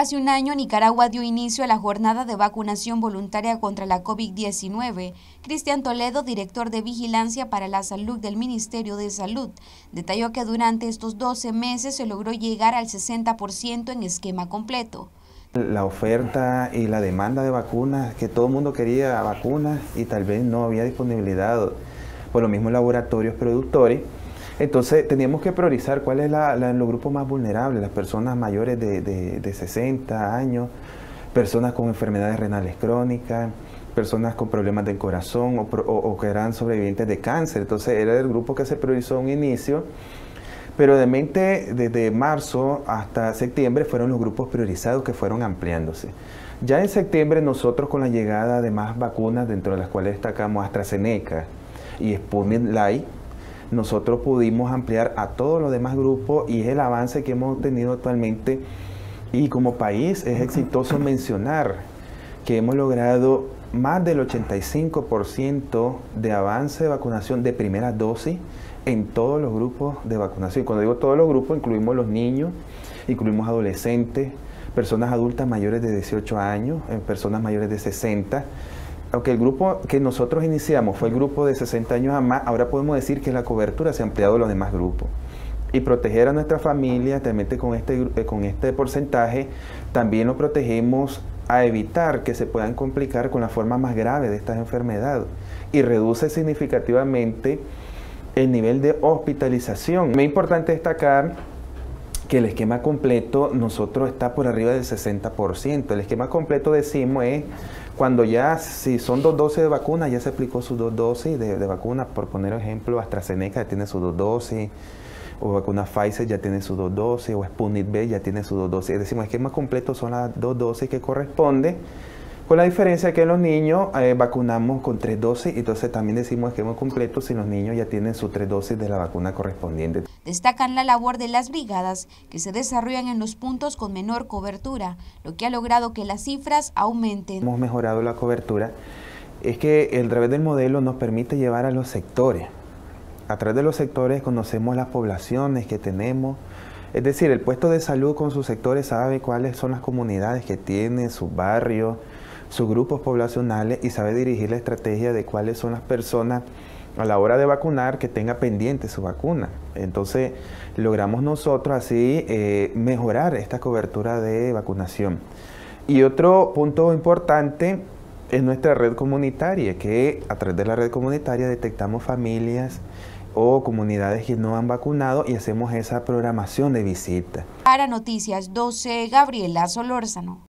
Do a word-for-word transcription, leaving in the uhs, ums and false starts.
Hace un año, Nicaragua dio inicio a la jornada de vacunación voluntaria contra la COVID diecinueve. Cristian Toledo, director de Vigilancia para la Salud del Ministerio de Salud, detalló que durante estos doce meses se logró llegar al sesenta por ciento en esquema completo. La oferta y la demanda de vacunas, que todo el mundo quería vacunas y tal vez no había disponibilidad por los mismos laboratorios productores. Entonces teníamos que priorizar cuáles son los grupos más vulnerables, las personas mayores de, de, de sesenta años, personas con enfermedades renales crónicas, personas con problemas del corazón o, o, o que eran sobrevivientes de cáncer. Entonces era el grupo que se priorizó a un inicio, pero de mente desde marzo hasta septiembre fueron los grupos priorizados que fueron ampliándose. Ya en septiembre nosotros, con la llegada de más vacunas, dentro de las cuales destacamos AstraZeneca y Sputnik Light, nosotros pudimos ampliar a todos los demás grupos, y es el avance que hemos tenido actualmente. Y como país es exitoso mencionar que hemos logrado más del ochenta y cinco por ciento de avance de vacunación de primera dosis en todos los grupos de vacunación. Cuando digo todos los grupos, incluimos los niños, incluimos adolescentes, personas adultas mayores de dieciocho años, personas mayores de sesenta. Aunque el grupo que nosotros iniciamos fue el grupo de sesenta años a más, ahora podemos decir que la cobertura se ha ampliado a los demás grupos. Y proteger a nuestra familia, también con este, con este porcentaje, también lo protegemos a evitar que se puedan complicar con la forma más grave de estas enfermedades, y reduce significativamente el nivel de hospitalización. Es importante destacar que el esquema completo nosotros está por arriba del sesenta por ciento. El esquema completo, decimos, es cuando ya, si son dos dosis de vacuna, ya se aplicó sus dos dosis de, de vacuna. Por poner ejemplo, AstraZeneca ya tiene sus dos dosis, o vacuna Pfizer ya tiene sus dos dosis, o Sputnik V ya tiene sus dos dosis. Decimos, el esquema completo son las dos dosis que corresponde, con la diferencia que los niños eh, vacunamos con tres dosis, entonces también decimos esquema completo si los niños ya tienen sus tres dosis de la vacuna correspondiente. Destacan la labor de las brigadas que se desarrollan en los puntos con menor cobertura, lo que ha logrado que las cifras aumenten. Hemos mejorado la cobertura, es que a través del modelo nos permite llevar a los sectores. A través de los sectores conocemos las poblaciones que tenemos, es decir, el puesto de salud con sus sectores sabe cuáles son las comunidades que tiene, sus barrios, sus grupos poblacionales, y sabe dirigir la estrategia de cuáles son las personas a la hora de vacunar que tenga pendiente su vacuna. Entonces logramos nosotros así eh, mejorar esta cobertura de vacunación. Y otro punto importante es nuestra red comunitaria, que a través de la red comunitaria detectamos familias o comunidades que no han vacunado y hacemos esa programación de visita. Para Noticias doce, Gabriela Solórzano.